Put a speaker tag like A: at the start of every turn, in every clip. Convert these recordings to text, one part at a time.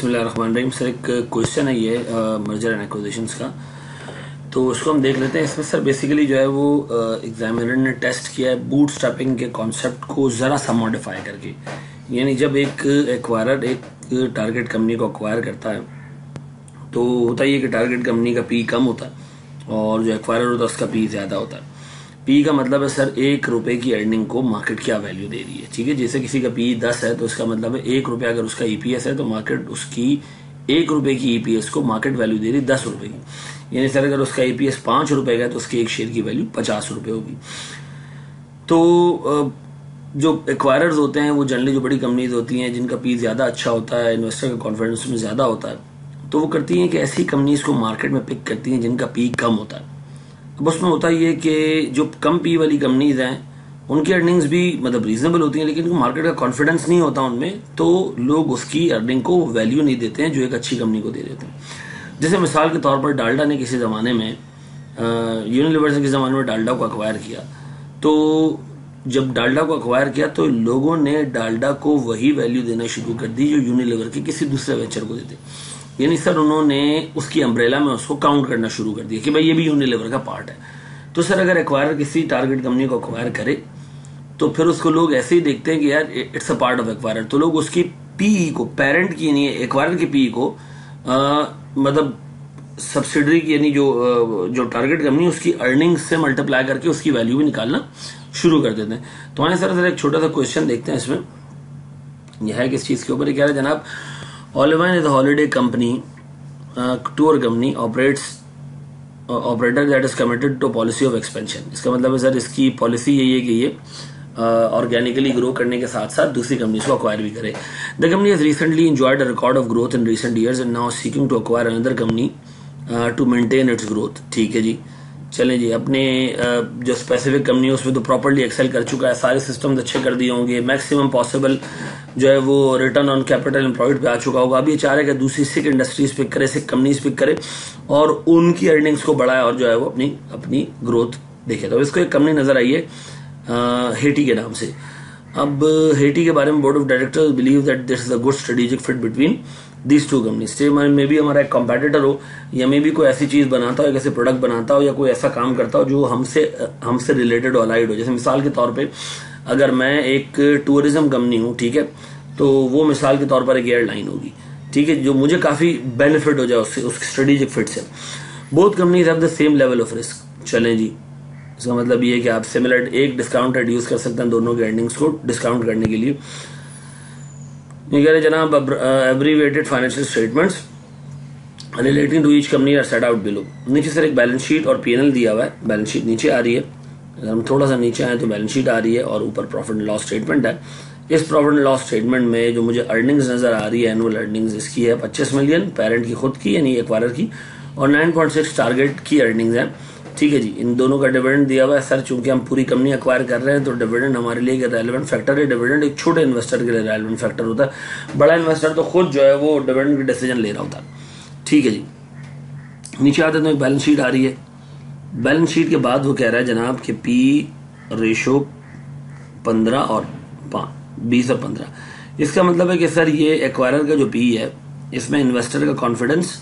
A: बिस्मिल्लाहिर्रहमानिर्रहीम। सर एक क्वेश्चन है ये मर्जर एंड एक्विजिशंस का, तो उसको हम देख लेते हैं। इसमें सर बेसिकली जो है वो एग्जामिनर ने टेस्ट किया है बूटस्ट्रैपिंग के कॉन्सेप्ट को ज़रा सा मॉडिफाई करके। यानी जब एक एक्वायरर एक टारगेट कंपनी को एक्वायर करता है तो होता ही है कि टारगेट कंपनी का पी कम होता है और जो एक्वायरर होता है उसका पी ज़्यादा होता है। पी का मतलब है सर ₹1 की अर्निंग को मार्केट क्या वैल्यू दे रही है। ठीक है, जैसे किसी का पी 10 है तो इसका मतलब है ₹1 अगर उसका ईपीएस है तो मार्केट उसकी ₹1 की ईपीएस को मार्केट वैल्यू दे रही है ₹10 की। यानी सर अगर उसका ईपीएस ₹5 का है तो उसके एक शेयर की वैल्यू ₹50 होगी। तो जो एक्वायरर्स होते हैं वो जनरली जो बड़ी कंपनीज होती हैं जिनका पी ज्यादा अच्छा होता है, इन्वेस्टर का कॉन्फिडेंस में ज्यादा होता है, तो वो करती हैं कि ऐसी कंपनीज को मार्केट में पिक करती हैं जिनका पी कम होता है। अब उसमें होता ये कि जो कम पी वाली कंपनीज हैं उनकी अर्निंग्स भी मतलब रीजनेबल होती हैं, लेकिन मार्केट का कॉन्फिडेंस नहीं होता उनमें, तो लोग उसकी अर्निंग को वैल्यू नहीं देते हैं जो एक अच्छी कंपनी को दे देते हैं। जैसे मिसाल के तौर पर डाल्डा ने किसी जमाने में यूनिलीवर के जमाने में डाल्डा को अक्वायर किया, तो जब डाल्डा को अक्वायर किया तो लोगों ने डाल्डा को वही वैल्यू देना शुरू कर दी जो यूनिलीवर के किसी दूसरे वेंचर को देते। यानी सर उन्होंने उसकी अम्ब्रेला में उसको काउंट करना शुरू कर दिया कि भाई ये भी यूनिलीवर का पार्ट है। तो सर अगर एक्वायर किसी टारगेट कंपनी को एक्वायर करे तो फिर उसको लोग ऐसे ही देखते हैं कि यार it's a part of acquire, तो लोग उसकी पीई को, पेरेंट की यानी एक्वायर की पीई को मतलब सब्सिडरी की यानी जो टारगेट कंपनी उसकी अर्निंग से मल्टीप्लाई करके उसकी वैल्यू भी निकालना शुरू कर देते हैं। तो आइए सर एक छोटा सा क्वेश्चन देखते हैं इसमें। यह है किस चीज के ऊपर कह रहा है जनाब, Olive is a holiday company, tour company operator that is committed to policy of expansion। इसका मतलब है सर इसकी पॉलिसी यही है कि ये ऑर्गेनिकली ग्रो करने के साथ साथ दूसरी कंपनीज को अक्वायर भी करे। The company has recently enjoyed a record of growth in recent years and now seeking to acquire another company to maintain its growth. ठीक है जी, चलें जी। अपने जो स्पेसिफिक कंपनी है उसमें तो प्रॉपर्ली एक्सेल कर चुका है, सारे सिस्टम्स अच्छे कर दिए होंगे, मैक्सिमम पॉसिबल जो है वो रिटर्न ऑन कैपिटल एम्प्लॉयड पे आ चुका होगा। अभी ये चाह रहे कि दूसरी सिक इंडस्ट्रीज पिक करे, सिक कंपनीज पिक करे और उनकी अर्निंग्स को बढ़ाए और जो है वो अपनी ग्रोथ देखे। तो इसको एक कंपनी नजर आई है हेटी के नाम से। अब हेटी के बारे में board of directors believe that this is a good strategic fit between these two companies. Maybe हमारा एक कॉम्पिटिटर हो या मे बी कोई ऐसी चीज बनाता हो, कैसे प्रोडक्ट बनाता हो या कोई ऐसा काम करता हो जो हमसे रिलेटेड हो, अलाइड हो। जैसे मिसाल के तौर पे अगर मैं एक टूरिज्म कंपनी हूँ, ठीक है, तो वो मिसाल के तौर पर एक एयरलाइन होगी, ठीक है, जो मुझे काफी बेनिफिट हो जाए उससे, उसके स्ट्रेटेजिक फिट से। Both companies have the same level of risk. चलें जी, इसका मतलब ये है कि आप सिमिलर एक डिस्काउंट यूज कर सकते हैं दोनों के अर्निंग्स को डिस्काउंट करने के लिए। ये कह रहे जनाब abbreviated financial statements relating to each company are set out below. नीचे सर एक बैलेंस शीट और पीएनएल दिया हुआ है, बैलेंस शीट नीचे आ रही है, अगर हम थोड़ा सा नीचे आए तो बैलेंस शीट आ रही है और ऊपर प्रॉफिट एंड लॉस स्टेटमेंट है। इस प्रॉफिट एंड लॉस स्टेटमेंट में जो मुझे अर्निंग्स नजर आ रही है, एनुअल अर्निंग्स इसकी है 25 मिलियन पेरेंट की खुद की यानी एक्वायरर की, और 9.6 टारगेट की अर्निंग्स है। ठीक है जी, इन दोनों का डिविडेंड दिया हुआ है सर। चूंकि हम पूरी कंपनी एक्वायर कर रहे हैं तो डिविडेंड हमारे लिए एक रेलेवेंट फैक्टर है। डिविडेंड एक छोटे इन्वेस्टर के लिए रेलेवेंट फैक्टर होता है, बड़ा इन्वेस्टर तो खुद जो है वो डिविडेंड की डिसीजन ले रहा होता है। ठीक है जी, नीचे आते तो एक बैलेंस शीट आ रही है। बैलेंस शीट के बाद वो कह रहा है जनाब कि पी रेशो 15 और 20 और 15। इसका मतलब है कि सर ये एक्वायरर का जो पी है इसमें इन्वेस्टर का कॉन्फिडेंस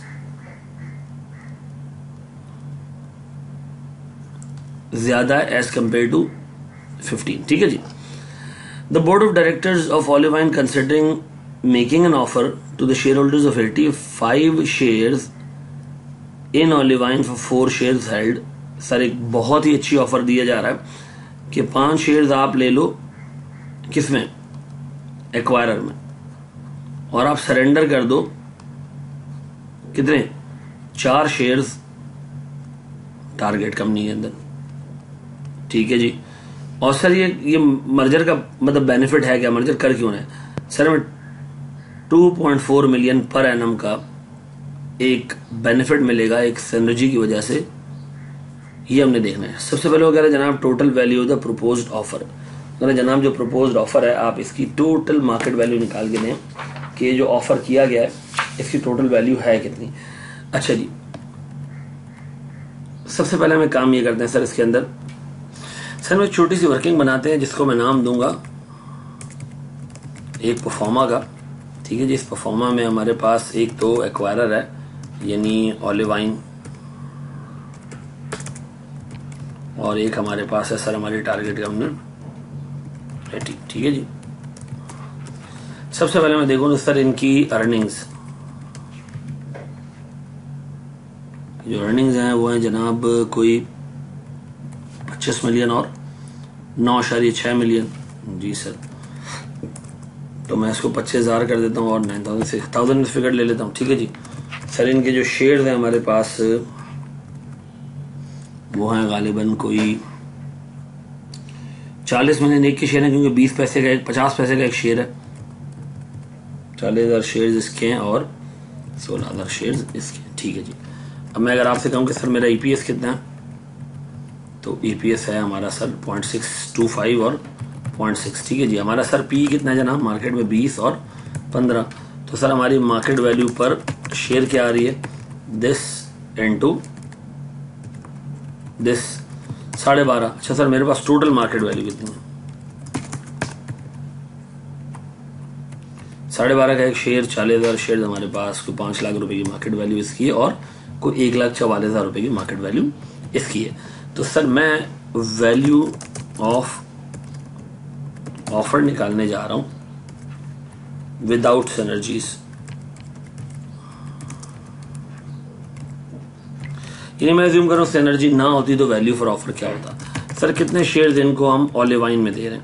A: ज्यादा है एज कंपेयर टू 15। ठीक है जी। The board of directors of Olivine considering making an offer to the shareholders of 85 shares in Olivine for 4 shares held. Sir एक बहुत ही अच्छी ऑफर दिया जा रहा है कि 5 शेयर्स आप ले लो, किसमें, एक्वायरर में, और आप सरेंडर कर दो कितने, 4 शेयर्स टारगेट कंपनी के अंदर। ठीक है जी। और सर ये मर्जर का मतलब बेनिफिट है क्या, मर्जर कर क्यों है सर, हमें 2.4 मिलियन पर एनम का एक बेनिफिट मिलेगा एक सिनर्जी की वजह से, ये हमने देखना है। सबसे पहले वो कह रहे जनाब total value of the proposed offer. जनाब जो प्रपोज्ड ऑफर है आप इसकी टोटल मार्केट वैल्यू निकाल के दें कि जो ऑफर किया गया है इसकी टोटल वैल्यू है कितनी। अच्छा जी, सबसे पहले हमें काम ये करते हैं सर, इसके अंदर सर हम एक छोटी सी वर्किंग बनाते हैं जिसको मैं नाम दूंगा एक परफॉर्मा का। ठीक है जी। इस परफॉर्मा में हमारे पास एक तो एक्वायरर है यानी ओलिवाइन, और एक हमारे पास है सर हमारी टारगेट कंपनी, ठीक है जी। सबसे पहले मैं देखूं तो सर इनकी अर्निंग्स, जो अर्निंग्स हैं वो हैं जनाब कोई 25 मिलियन और 9.6 मिलियन। जी सर, तो मैं इसको 25,000 कर देता हूँ और 9,000 फिगर ले लेता हूँ, ठीक है जी। सर इनके जो शेयर्स हैं हमारे पास वो हैं गालिबन कोई 40 मिलियन एक के शेयर है, क्योंकि 20 पैसे का 50 पैसे का एक शेयर है। 40,000 शेयर्स इसके हैं और 16,000 शेयर्स इसके हैं, ठीक है जी। अब मैं अगर आपसे कहूँ कि सर मेरा ईपीएस कितना है, तो ईपीएस है हमारा सर 0.625 और 0.6, ठीक है जी। हमारा सर पी कितना है जनाब मार्केट में 20 और 15, तो सर हमारी मार्केट वैल्यू पर शेयर क्या आ रही है, दिस इनटू दिस 12.5। अच्छा सर मेरे पास टोटल मार्केट वैल्यू कितनी है, 12.5 का एक शेयर, 40,000 शेयर हमारे पास, कोई 5 लाख रुपए की मार्केट वैल्यू इसकी है और कोई 1,44,000 रुपए की मार्केट वैल्यू इसकी है। तो सर मैं वैल्यू ऑफ ऑफर निकालने जा रहा हूं विदाउट सिनर्जीज, यानी मैं अज्यूम कर रहा हूं सिनर्जी ना होती तो वैल्यू फॉर ऑफर क्या होता। सर कितने शेयर्स इनको हम ओलिवाइन में दे रहे हैं,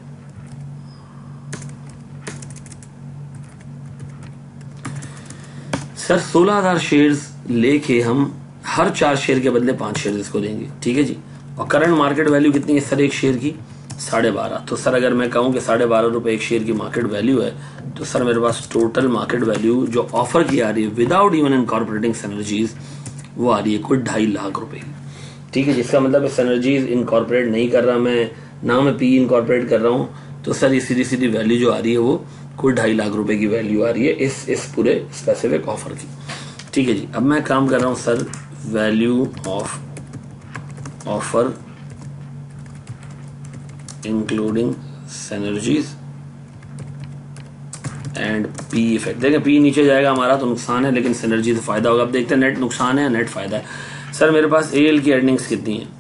A: सर 16,000 शेयर्स लेके हम हर 4 शेयर के बदले 5 शेयर इसको देंगे, ठीक है जी। और करंट मार्केट वैल्यू कितनी है सर एक शेयर की, 12.5। तो सर अगर मैं कहूं कि 12.5 रुपए एक शेयर की मार्केट वैल्यू है, तो सर मेरे पास टोटल मार्केट वैल्यू जो ऑफर की आ रही है विदाउट इवन इनकॉर्पोरेटिंग सिनर्जीज वो आ रही है कोई 2.5 लाख रुपए की, ठीक है। जिसका मतलब सिनर्जीज इनकॉर्पोरेट नहीं कर रहा मैं, ना मैं पी इनकॉर्पोरेट कर रहा हूं, तो सर ये सीधी सीधी वैल्यू जो आ रही है वो कोई 2.5 लाख रुपए की वैल्यू आ रही है इस पूरे स्पेसिफिक ऑफर की, ठीक है जी। अब मैं काम कर रहा हूं sir value of offer including synergies and P effect. देखें पी नीचे जाएगा हमारा तो नुकसान है, लेकिन सिनर्जी से फायदा होगा। अब देखते हैं नेट नुकसान है या नेट फायदा है। सर मेरे पास एल की अर्निंग्स कितनी है,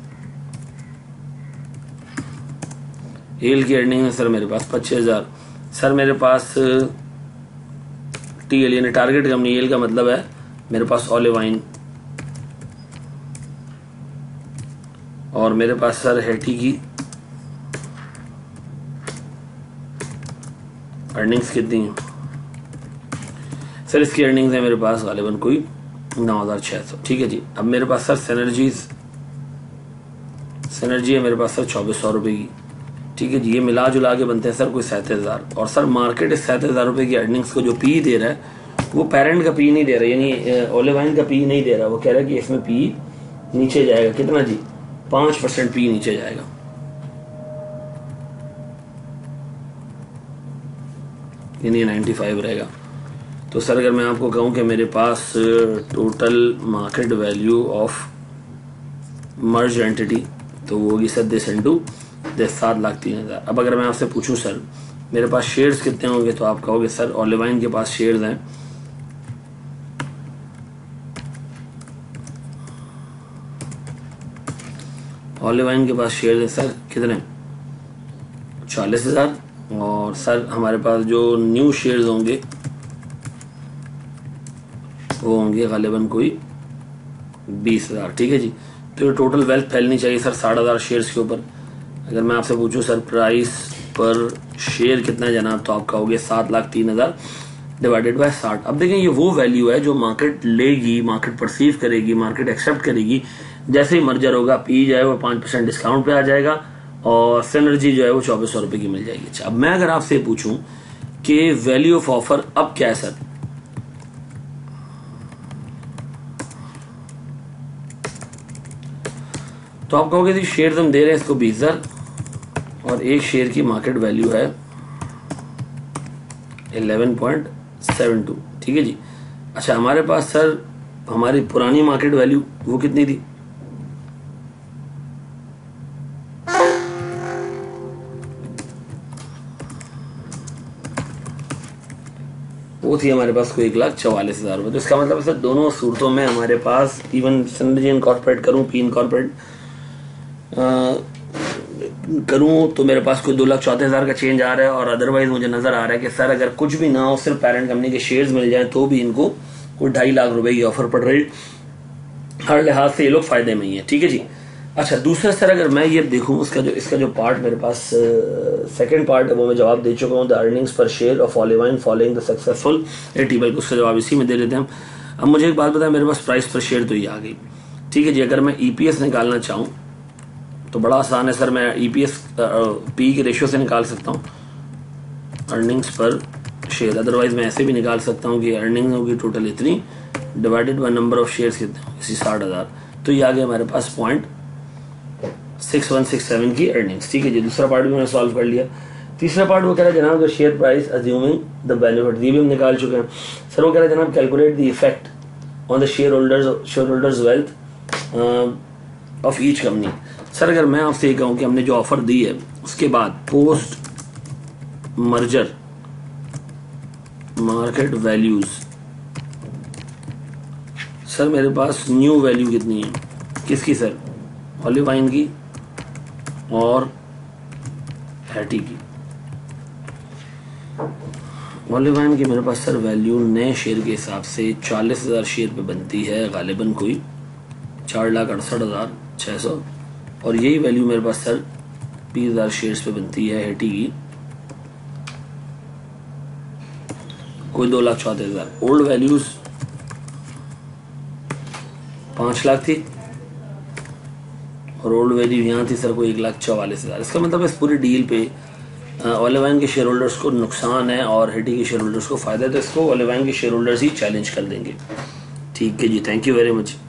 A: एल की अर्निंग है सर मेरे पास 25,000। सर मेरे पास टीएल यानी टारगेट कंपनी, एल का मतलब है मेरे पास ओलिवाइन, और मेरे पास सर हेटी की अर्निंग्स कितनी है, सर इसकी अर्निंग्स है मेरे पास गालिबन कोई 9,600, ठीक है जी। अब मेरे पास सर सिनर्जी है मेरे पास सर 2,400 रुपए की, ठीक है जी। ये मिला जुला के बनते हैं सर कोई 37,000, और सर मार्केट इस 37,000 रुपए की अर्निंग्स को जो पी दे रहा है वो पेरेंट का पी नहीं दे रहा, यानी ओलिवाइन का पी नहीं दे रहा। वो कह रहा है कि इसमें पी नीचे जाएगा, कितना जी 5% पी नीचे जाएगा, यानी 95 रहेगा। तो सर अगर मैं आपको कहूं कि मेरे पास total market value of merge entity तो वो होगी सर दिस इनटू दिस 7,03,000। अब अगर मैं आपसे पूछूं सर मेरे पास शेयर्स कितने होंगे, तो आप कहोगे सर ओलिवाइन के पास शेयर्स हैं ओलिवाइन के पास शेयर्स हैं सर कितने 40,000, और सर हमारे पास जो न्यू शेयर्स होंगे वो होंगे गालिबन कोई 20,000, ठीक है जी। तो ये टोटल वेल्थ फैलनी चाहिए सर 60,000 शेयर्स के ऊपर। अगर मैं आपसे पूछूं सर प्राइस पर शेयर कितना है जनाब, तो आप कहोगे 7,03,000 डिवाइडेड बाय 60। अब देखें ये वो वैल्यू है जो मार्केट लेगी, मार्केट परसीव करेगी, मार्केट एक्सेप्ट करेगी। जैसे ही मर्जर होगा पी जो है वो 5% डिस्काउंट पे आ जाएगा और सिनर्जी जो है वो 2,400 रुपए की मिल जाएगी। अच्छा अब मैं अगर आपसे पूछूं कि वैल्यू ऑफ ऑफर अब क्या है सर, तो आप कहोगे जी शेयर हम दे रहे हैं इसको 20,000 और एक शेयर की मार्केट वैल्यू है 11.72, ठीक है जी। अच्छा हमारे पास सर हमारी पुरानी मार्केट वैल्यू वो कितनी थी, वो वो थी हमारे पास कोई 1,44,000 रुपये। तो इसका मतलब सर दोनों सूरतों में हमारे पास, इवन सिंधी इनकॉर्पोरेट करूँ, पी इनकॉर्पोरेट करूँ, तो मेरे पास कोई 2,34,000 का चेंज आ रहा है, और अदरवाइज मुझे नजर आ रहा है कि सर अगर कुछ भी ना हो, सिर्फ पेरेंट कंपनी के शेयर्स मिल जाए तो भी इनको कोई 2.5 लाख रुपए की ऑफर पड़ रही। हर लिहाज से ये लोग फायदे में ही है। ठीक है जी। अच्छा, दूसरा सर अगर मैं ये देखूं, इसका जो पार्ट मेरे पास सेकंड पार्ट है वो मैं जवाब दे चुका हूँ। The earnings per share of Olivine following the successful table, उसका जवाब इसी में दे लेते हैं हम। अब मुझे एक बात बताएं, मेरे पास प्राइस पर शेयर तो ये आ गई। ठीक है जी। अगर मैं ईपीएस निकालना चाहूँ तो बड़ा आसान है सर, मैं ईपीएस पी के रेशियो से निकाल सकता हूँ अर्निंग्स पर शेयर। अदरवाइज मैं ऐसे भी निकाल सकता हूँ कि अर्निंग होगी टोटल इतनी divided by number of shares कितने, इसी 60,000, तो ये आ गया हमारे पास 0.6167 की अर्निंग्स। ठीक है जी। दूसरा पार्ट भी मैंने सॉल्व कर लिया। तीसरा पार्ट वो कह रहा है जनाब the share price assuming the benefit, ये भी हम निकाल चुके हैं सर। वो कह रहा है जनाब calculate the effect on the shareholders wealth of each company. Sir अगर मैं आपसे ये कहूँ कि हमने जो ऑफर दी है उसके बाद post merger market values, sir मेरे पास न्यू वैल्यू कितनी है, किसकी सर, ऑलिवाइन की और हैटी की। ऑलिवाइन की मेरे पास सर वैल्यू नए शेयर के हिसाब से 40,000 शेयर पे बनती है, गालिबन कोई 4,68,600, और यही वैल्यू मेरे पास सर 20,000 शेयर्स पे बनती है हैटी की, कोई 2,34,000। ओल्ड वैल्यूज 5 लाख थी और ओल्ड वैल्यू यहाँ थी सर कोई 1,44,000। इसका मतलब इस पूरी डील पे ऑलिवाइन के शेयर होल्डर्स को नुकसान है और हैटी के शेयर होल्डर्स को फायदा है, तो इसको ऑलिवाइन के शेयर होल्डर्स ही चैलेंज कर देंगे। ठीक है जी। Thank you very much.